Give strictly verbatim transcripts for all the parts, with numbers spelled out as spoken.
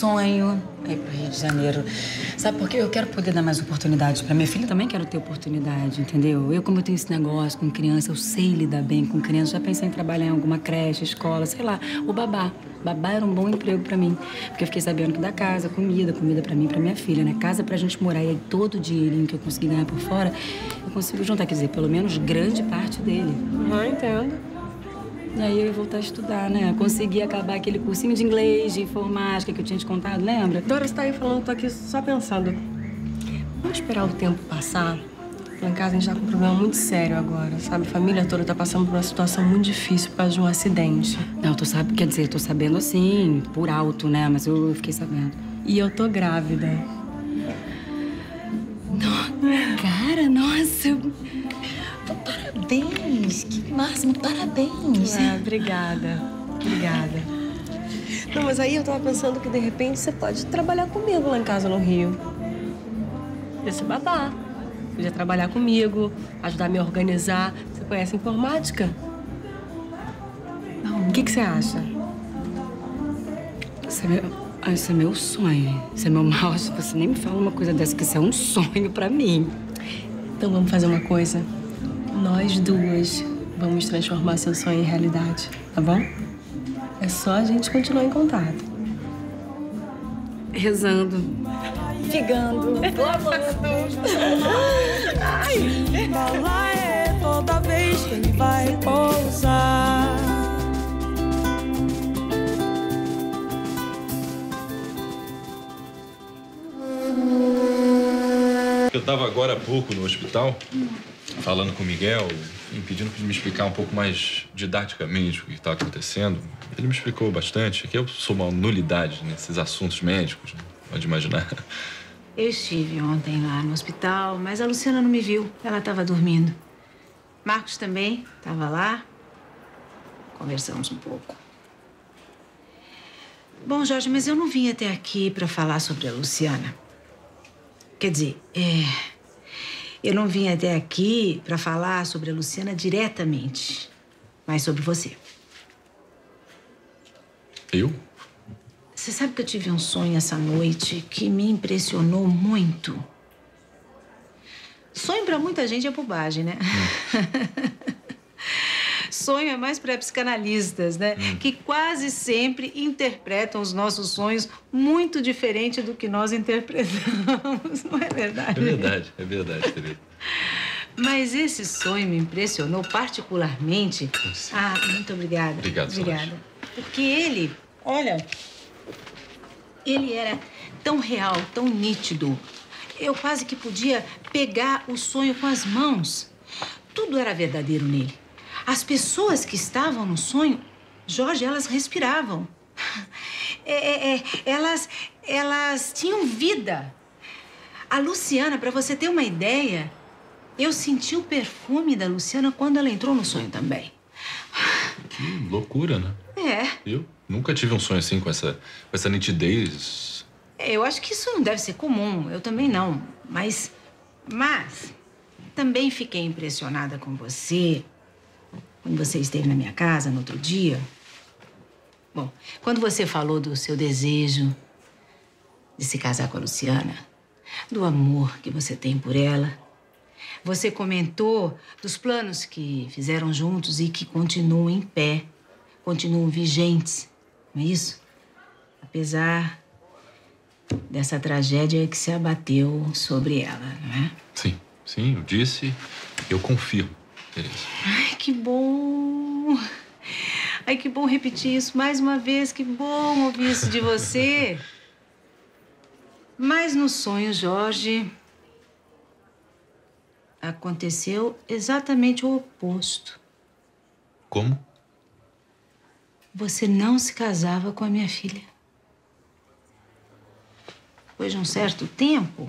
sonho é ir pro Rio de Janeiro. Sabe por quê? Eu quero poder dar mais oportunidades pra minha filha. Também quero ter oportunidade, entendeu? Eu, como eu tenho esse negócio com criança, eu sei lidar bem com criança. Já pensei em trabalhar em alguma creche, escola, sei lá. O babá. Babá era um bom emprego pra mim. Porque eu fiquei sabendo que dá casa, comida, comida pra mim e pra minha filha, né? Casa pra gente morar. E aí todo o dinheirinho que eu consegui ganhar por fora, eu consigo juntar. Quer dizer, pelo menos grande parte dele. Não entendo. E aí eu ia voltar a estudar, né? Consegui acabar aquele cursinho de inglês, de informática que eu tinha te contado, lembra? Dora, você tá aí falando, tô aqui só pensando. Vamos esperar o tempo passar? Lá em casa a gente tá com um problema muito sério agora, sabe? A família toda tá passando por uma situação muito difícil por causa de um acidente. Não, tu sabe, quer dizer, tô sabendo assim, por alto, né? Mas eu, eu fiquei sabendo. E eu tô grávida. Não, cara, nossa... Parabéns! Que máximo, parabéns! Ah, obrigada. Obrigada. Não, mas aí eu tava pensando que, de repente, você pode trabalhar comigo lá em casa, no Rio. Podia ser babá. Podia trabalhar comigo, ajudar a me organizar. Você conhece informática? Não. O que que você acha? Isso é meu, isso é meu sonho. Isso é meu mal. Você nem me fala uma coisa dessa, que isso é um sonho pra mim. Então vamos fazer uma coisa? Nós duas vamos transformar seu sonho em realidade, tá bom? É só a gente continuar em contato. Rezando, figando, clamando. Ai, bala é toda vez que ele vai pousar. Eu tava agora há pouco no hospital, falando com o Miguel, e pedindo pra ele me explicar um pouco mais didaticamente o que tá acontecendo. Ele me explicou bastante, que eu sou uma nulidade nesses assuntos médicos, pode imaginar. Eu estive ontem lá no hospital, mas a Luciana não me viu. Ela estava dormindo. Marcos também estava lá. Conversamos um pouco. Bom, Jorge, mas eu não vim até aqui para falar sobre a Luciana. Quer dizer, é... eu não vim até aqui para falar sobre a Luciana diretamente, mas sobre você. Eu? Você sabe que eu tive um sonho essa noite que me impressionou muito. Sonho pra muita gente é bobagem, né? Hum. Sonho é mais para psicanalistas, né? Hum. Que quase sempre interpretam os nossos sonhos muito diferente do que nós interpretamos. Não é verdade? É verdade, é verdade, querido. Mas esse sonho me impressionou particularmente. Sim. Ah, muito obrigada. Obrigado, Obrigada. Solange. Porque ele, olha, ele era tão real, tão nítido. Eu quase que podia pegar o sonho com as mãos. Tudo era verdadeiro nele. As pessoas que estavam no sonho, Jorge, elas respiravam. É, é, é, elas, elas tinham vida. A Luciana, para você ter uma ideia, eu senti o perfume da Luciana quando ela entrou no sonho também. Que loucura, né? É. Eu nunca tive um sonho assim, com essa, com essa nitidez. Eu acho que isso não deve ser comum. Eu também não. Mas, mas, também fiquei impressionada com você quando você esteve na minha casa no outro dia. Bom, quando você falou do seu desejo de se casar com a Luciana, do amor que você tem por ela, você comentou dos planos que fizeram juntos e que continuam em pé, continuam vigentes, não é isso? Apesar dessa tragédia que se abateu sobre ela, não é? Sim, sim, eu disse, eu confio, Tereza. Ai, que bom! Ai, que bom repetir isso mais uma vez, que bom ouvir isso de você. Mas no sonho, Jorge, aconteceu exatamente o oposto. Como? Você não se casava com a minha filha. Depois de um certo tempo,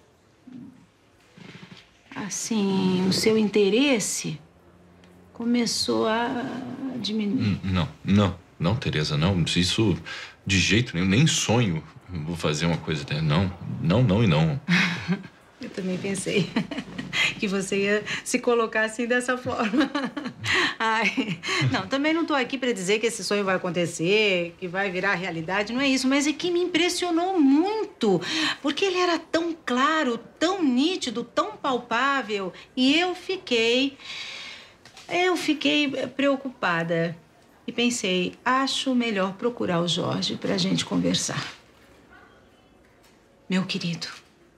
assim, o seu interesse começou a diminuir. Não, não, não, Tereza, não. Isso de jeito nenhum, nem sonho vou fazer uma coisa dessa. Não, não, não e não. Eu também pensei que você ia se colocar assim dessa forma. Ai, não, também não tô aqui para dizer que esse sonho vai acontecer, que vai virar realidade, não é isso. Mas é que me impressionou muito, porque ele era tão claro, tão nítido, tão palpável. E eu fiquei... Eu fiquei preocupada. E pensei, acho melhor procurar o Jorge pra gente conversar. Meu querido,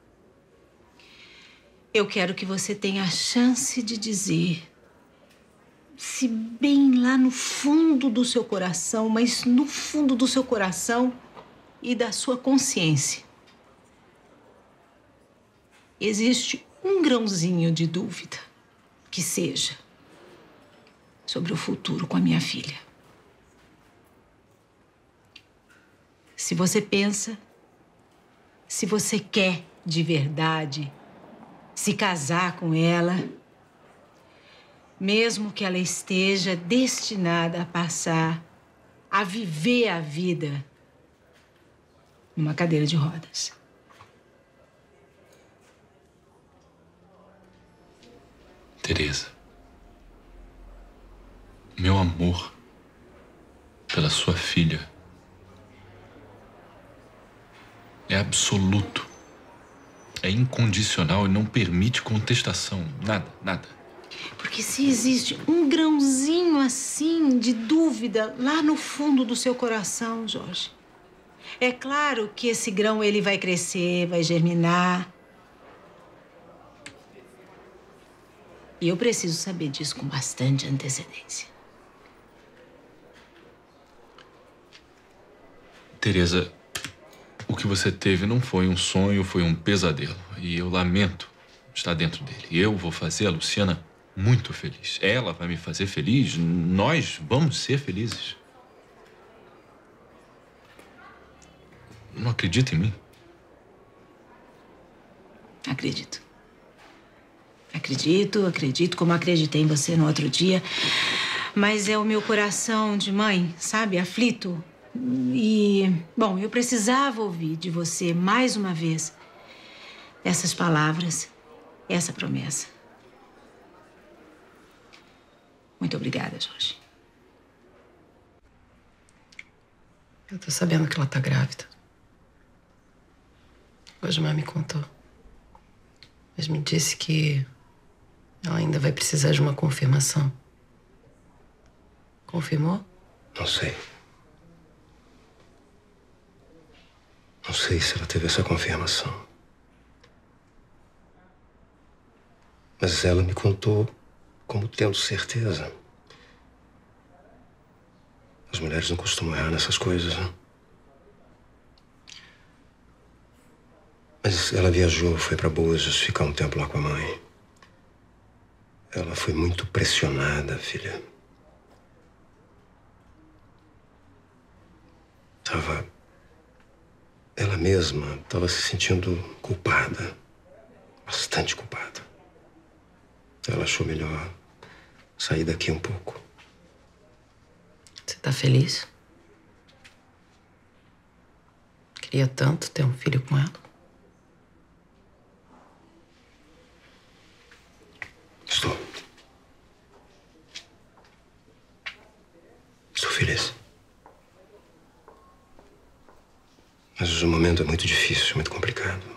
eu quero que você tenha a chance de dizer... se bem lá no fundo do seu coração, mas no fundo do seu coração e da sua consciência, existe um grãozinho de dúvida que seja sobre o futuro com a minha filha. Se você pensa, se você quer de verdade se casar com ela, mesmo que ela esteja destinada a passar a viver a vida numa cadeira de rodas. Teresa, meu amor pela sua filha é absoluto, é incondicional e não permite contestação. Nada, nada. Porque se existe um grãozinho assim de dúvida lá no fundo do seu coração, Jorge, é claro que esse grão ele vai crescer, vai germinar. E eu preciso saber disso com bastante antecedência. Teresa, o que você teve não foi um sonho, foi um pesadelo. E eu lamento estar dentro dele. Eu vou fazer a Luciana muito feliz. Ela vai me fazer feliz. Nós vamos ser felizes. Não acredita em mim? Acredito. Acredito, acredito, como acreditei em você no outro dia. Mas é o meu coração de mãe, sabe? Aflito. E, bom, eu precisava ouvir de você mais uma vez essas palavras, essa promessa. Muito obrigada, Jorge. Eu tô sabendo que ela tá grávida. Hoje a mãe me contou. Mas me disse que ela ainda vai precisar de uma confirmação. Confirmou? Não sei. Não sei se ela teve essa confirmação. Mas ela me contou como tendo certeza. As mulheres não costumam errar nessas coisas, né? Mas ela viajou, foi para Búzios, ficar um tempo lá com a mãe. Ela foi muito pressionada, filha. Tava... Ela mesma estava se sentindo culpada. Bastante culpada. Ela achou melhor sair daqui um pouco. Você tá feliz? Queria tanto ter um filho com ela. Estou. Estou feliz. Mas o momento é muito difícil, muito complicado.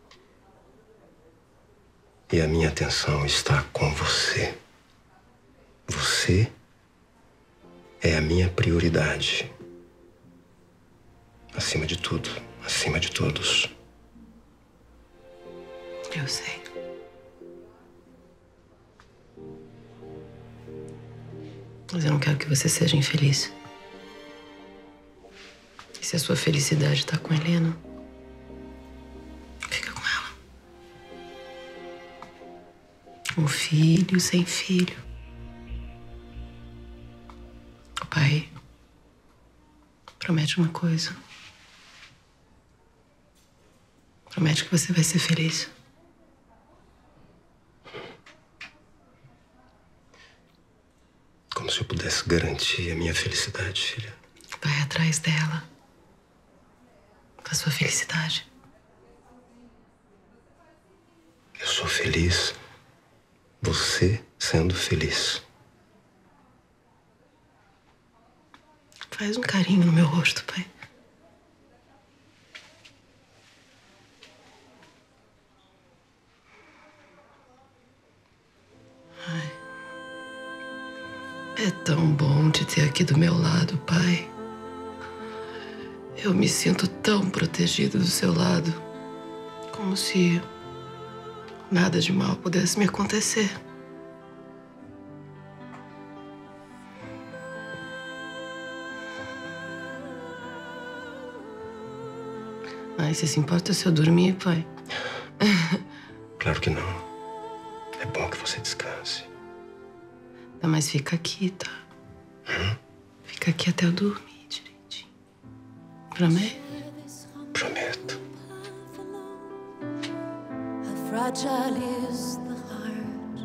E a minha atenção está com você. Você é a minha prioridade. Acima de tudo, acima de todos. Eu sei. Mas eu não quero que você seja infeliz. E se a sua felicidade tá com a Helena, fica com ela. Com filho, sem filho. O pai promete uma coisa. Promete que você vai ser feliz. Como se eu pudesse garantir a minha felicidade, filha. Vai atrás dela. Da sua felicidade. Eu sou feliz. Você sendo feliz. Faz um carinho no meu rosto, pai. Ai. É tão bom te ter aqui do meu lado, pai. Eu me sinto tão protegido do seu lado. Como se nada de mal pudesse me acontecer. Ai, você se importa se eu dormir, pai? Claro que não. É bom que você descanse. Tá, mas fica aqui, tá? Hum? Fica aqui até eu dormir direitinho. Promete? Prometo. How fragile is the heart.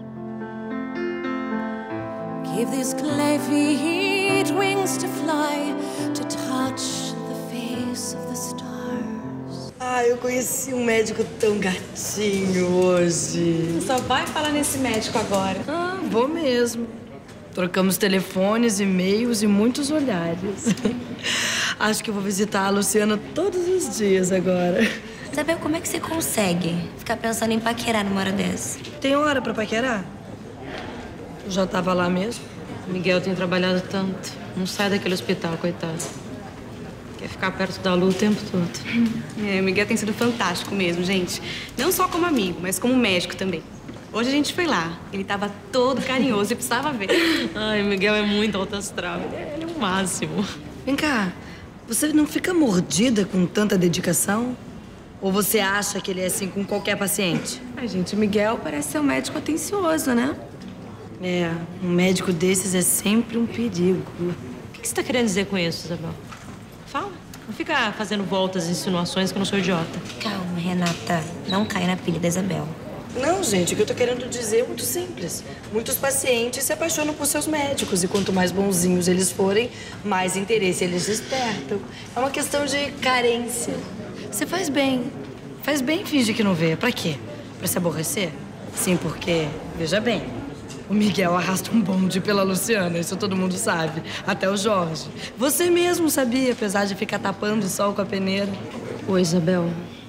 Give these clay feet wings to fly, to touch the face of the stars. Ah, eu conheci um médico tão gatinho hoje. Só vai falar nesse médico agora. Ah, vou mesmo. Trocamos telefones, e-mails e muitos olhares. Acho que eu vou visitar a Luciana todos os dias agora. Isabel, como é que você consegue ficar pensando em paquerar numa hora dessa? Tem hora pra paquerar? Eu já tava lá mesmo. Miguel tem trabalhado tanto. Não sai daquele hospital, coitado. Quer ficar perto da Lu o tempo todo. É, o Miguel tem sido fantástico mesmo, gente. Não só como amigo, mas como médico também. Hoje a gente foi lá. Ele tava todo carinhoso e precisava ver. Ai, o Miguel é muito alto astral. Ele é o máximo. Vem cá, você não fica mordida com tanta dedicação? Ou você acha que ele é assim com qualquer paciente? Ai, gente, o Miguel parece ser um médico atencioso, né? É, um médico desses é sempre um perigo. O que você tá querendo dizer com isso, Isabel? Fala. Não fica fazendo voltas e insinuações que eu não sou idiota. Calma, Renata. Não cai na pilha da Isabel. Não, gente, o que eu tô querendo dizer é muito simples. Muitos pacientes se apaixonam por seus médicos e quanto mais bonzinhos eles forem, mais interesse eles despertam. É uma questão de carência. Você faz bem. Faz bem fingir que não vê. Pra quê? Pra se aborrecer? Sim, porque, veja bem, o Miguel arrasta um bonde pela Luciana, isso todo mundo sabe. Até o Jorge. Você mesmo sabia, apesar de ficar tapando o sol com a peneira. Ô, Isabel.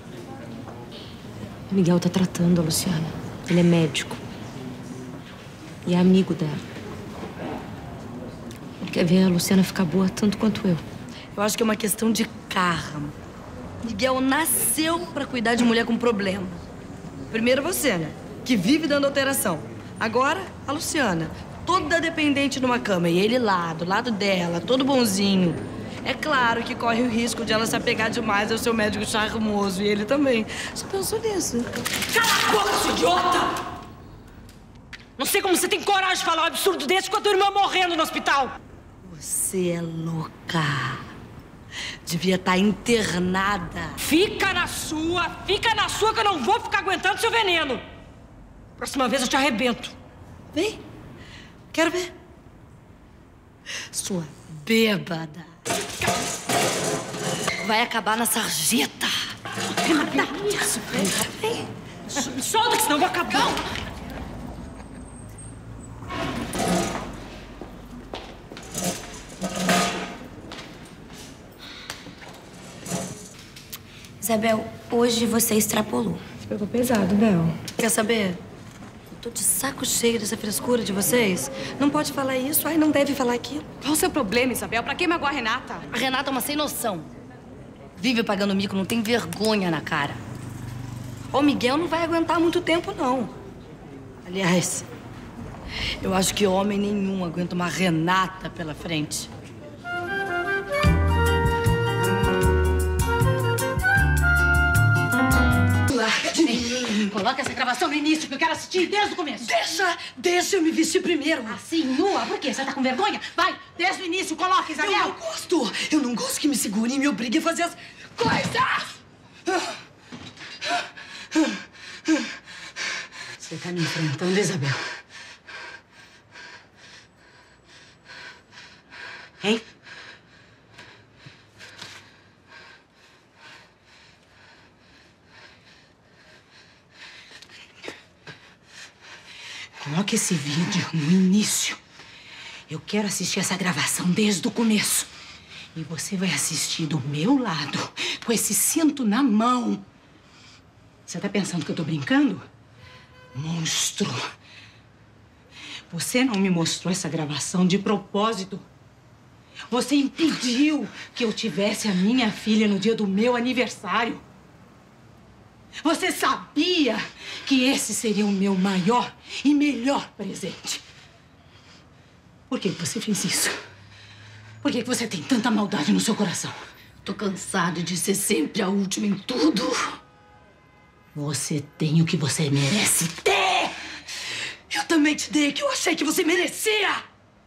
O Miguel tá tratando a Luciana. Ele é médico. E é amigo dela. Ele quer ver a Luciana ficar boa tanto quanto eu. Eu acho que é uma questão de karma. Miguel nasceu pra cuidar de mulher com problema. Primeiro você, né? Que vive dando alteração. Agora, a Luciana, toda dependente numa cama. E ele lá, do lado dela, todo bonzinho. É claro que corre o risco de ela se apegar demais ao seu médico charmoso. E ele também. Você pensou nisso? Cala a boca, seu idiota! Não sei como você tem coragem de falar um absurdo desse com a tua irmã morrendo no hospital. Você é louca. Devia estar internada. Fica na sua, fica na sua que eu não vou ficar aguentando seu veneno. Próxima vez eu te arrebento. Vem. Quero ver. Sua bêbada. Vai acabar na sarjeta. Renata, isso, vem. Me solta, que senão eu vou acabar. Isabel, hoje você extrapolou. Você pegou pesado, Bel. Quer saber? Eu tô de saco cheio dessa frescura de vocês. Não pode falar isso, ai, não deve falar aquilo. Qual o seu problema, Isabel? Pra que magoar a Renata? A Renata é uma sem noção. Vive pagando mico, não tem vergonha na cara. O Miguel não vai aguentar muito tempo, não. Aliás, eu acho que homem nenhum aguenta uma Renata pela frente. Coloca essa gravação no início, que eu quero assistir desde o começo. Deixa, deixa eu me vestir primeiro. Assim, nua? Por quê? Você tá com vergonha? Vai, desde o início, coloca, Isabel. Eu não gosto. Eu não gosto que me segurem e me obriguem a fazer as coisas. Você tá me enfrentando, Isabel? Hein? Coloque esse vídeo no início. Eu quero assistir essa gravação desde o começo. E você vai assistir do meu lado, com esse cinto na mão. Você tá pensando que eu tô brincando? Monstro! Você não me mostrou essa gravação de propósito. Você impediu que eu tivesse a minha filha no dia do meu aniversário. Você sabia que esse seria o meu maior e melhor presente. Por que você fez isso? Por que você tem tanta maldade no seu coração? Tô cansada de ser sempre a última em tudo. Você tem o que você merece ter. Eu também te dei o que eu achei que você merecia.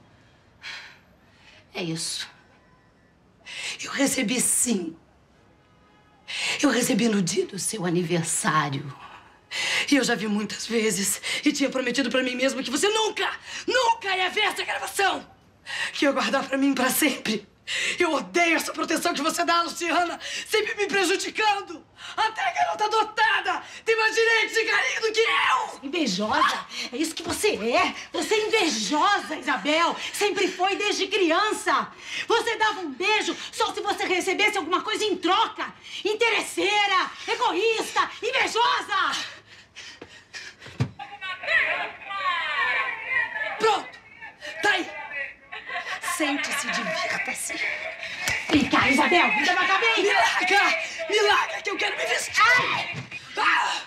É isso. Eu recebi, sim. Eu recebi no dia do seu aniversário. E eu já vi muitas vezes e tinha prometido pra mim mesma que você nunca, nunca ia ver essa gravação. Que ia guardar pra mim pra sempre. Eu odeio essa proteção que você dá, Luciana, sempre me prejudicando. Até a garota dotada tem mais direito de carinho do que eu. Invejosa? É isso que você é. Você é invejosa, Isabel. Sempre foi desde criança. Você dava um beijo só se você recebesse alguma coisa em troca. Interesseira, egoísta, invejosa. Pronto. Tá aí. Sente-se, divirta-se. Vem cá, Isabel, ainda não acabei. Me larga, me larga que eu quero me vestir. Ah!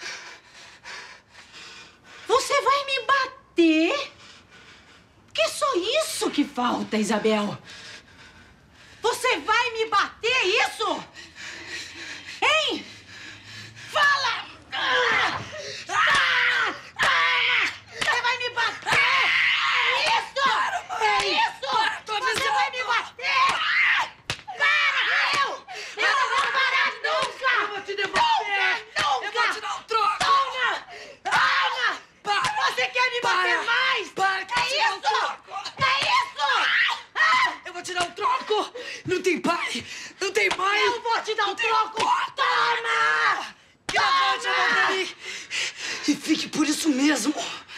Você vai me bater? Que é só isso que falta, Isabel. Você vai me bater, isso? Hein? Fala! Ah! Ah! Ah! Você vai me bater? É isso? É isso? Você vai me bater? Para, eu! Eu não vou parar nunca! Eu vou te devolver! Nunca! Eu vou te dar um troco! Toma! Toma! Para! Você quer me bater mais? Para, que é isso? É isso? Ah! Eu vou te dar um troco! Não tem pai! Não tem mãe! Eu vou te dar um troco! Toma! Levante a mão pra mim! E fique por isso mesmo!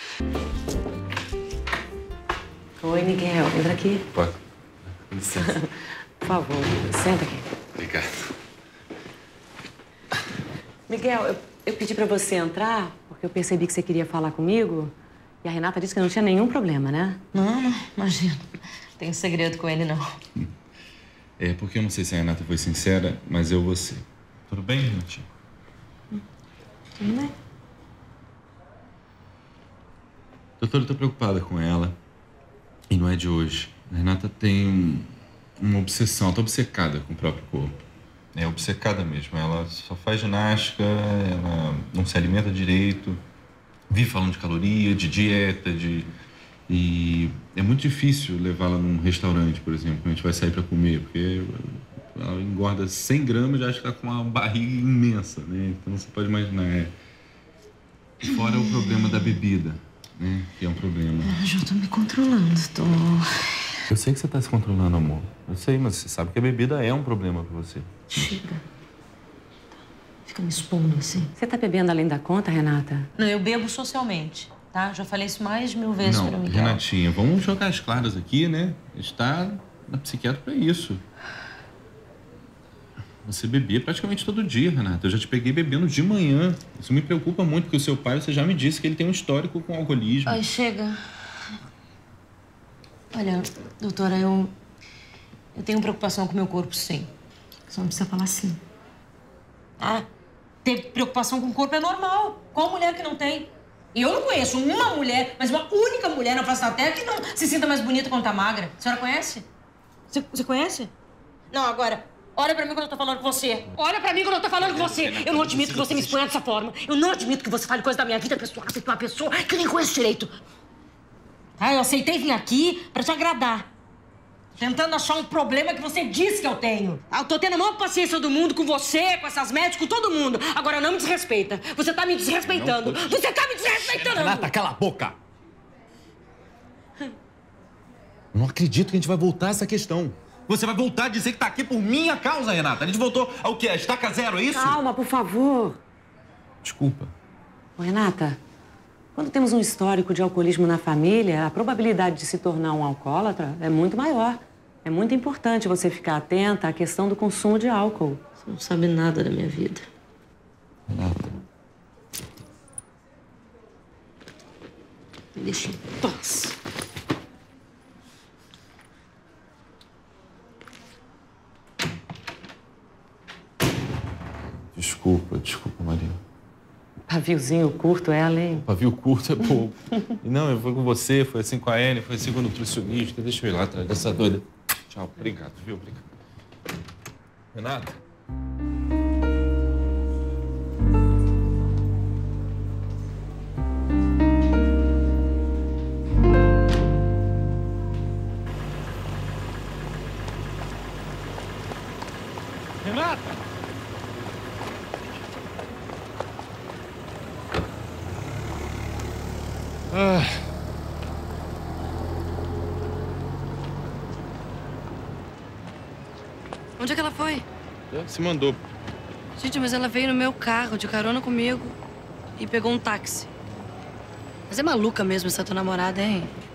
Oi, Miguel. Entra aqui. Pode. Com licença. Por favor, senta aqui. Obrigado. Miguel, eu, eu pedi pra você entrar porque eu percebi que você queria falar comigo e a Renata disse que não tinha nenhum problema, né? Não, não, imagina. Não tenho segredo com ele, não. É, porque eu não sei se a Renata foi sincera, mas eu vou ser. Tudo bem, Renatinho? Tudo bem. Doutora, eu tô preocupada com ela. E não é de hoje. A Renata tem um, uma obsessão, ela tá obcecada com o próprio corpo. É obcecada mesmo. Ela só faz ginástica, ela não se alimenta direito, vive falando de caloria, de dieta, de... E é muito difícil levá-la num restaurante, por exemplo, quando a gente vai sair para comer, porque ela engorda cem gramas e já acha que tá com uma barriga imensa, né? Então você pode imaginar. É... Fora o problema da bebida, né? Que é um problema. Eu já tô me controlando, tô... Eu sei que você tá se controlando, amor. Eu sei, mas você sabe que a bebida é um problema pra você. Chega. Fica me expondo assim. Você tá bebendo além da conta, Renata? Não, eu bebo socialmente, tá? Já falei isso mais de mil vezes Não, pra Miguel. Renatinha, vamos jogar as claras aqui, né? A gente tá na psiquiatra pra isso. Você bebia praticamente todo dia, Renata. Eu já te peguei bebendo de manhã. Isso me preocupa muito, porque o seu pai, você já me disse que ele tem um histórico com alcoolismo. Ai, chega. Olha, doutora, eu... Eu tenho preocupação com o meu corpo, sim. Só não precisa falar assim. Ah, ter preocupação com o corpo é normal. Qual mulher que não tem? E eu não conheço uma mulher, mas uma única mulher na face da Terra que não se sinta mais bonita quando tá magra. A senhora conhece? Você, você conhece? Não, agora... Olha pra mim quando eu tô falando com você. Olha pra mim quando eu tô falando com você. Eu não admito que você me exponha dessa forma. Eu não admito que você fale coisa da minha vida pessoal. Você é uma pessoa que eu nem conheço direito. Ah, eu aceitei vir aqui pra te agradar. Tentando achar um problema que você disse que eu tenho. Ah, eu tô tendo a maior paciência do mundo com você, com essas médicas, com todo mundo. Agora não me desrespeita. Você tá me desrespeitando. Não, você tá me desrespeitando. Renata, cala a boca. Eu não acredito que a gente vai voltar a essa questão. Você vai voltar a dizer que tá aqui por minha causa, Renata. A gente voltou ao quê? A estaca zero, é isso? Calma, por favor. Desculpa. Ô, Renata, quando temos um histórico de alcoolismo na família, a probabilidade de se tornar um alcoólatra é muito maior. É muito importante você ficar atenta à questão do consumo de álcool. Você não sabe nada da minha vida. Renata. Me deixa em paz. Desculpa, desculpa, Maria. Paviozinho curto ela, hein? Pavio curto é pouco. E não, eu fui com você, foi assim com a Anne, foi assim com o nutricionista. Deixa eu ir lá atrás dessa doida. Tchau, obrigado, viu? Obrigado. Renata? Renata! Ah. Onde é que ela foi? Se mandou. Gente, mas ela veio no meu carro, de carona comigo, e pegou um táxi. Mas é maluca mesmo essa tua namorada, hein?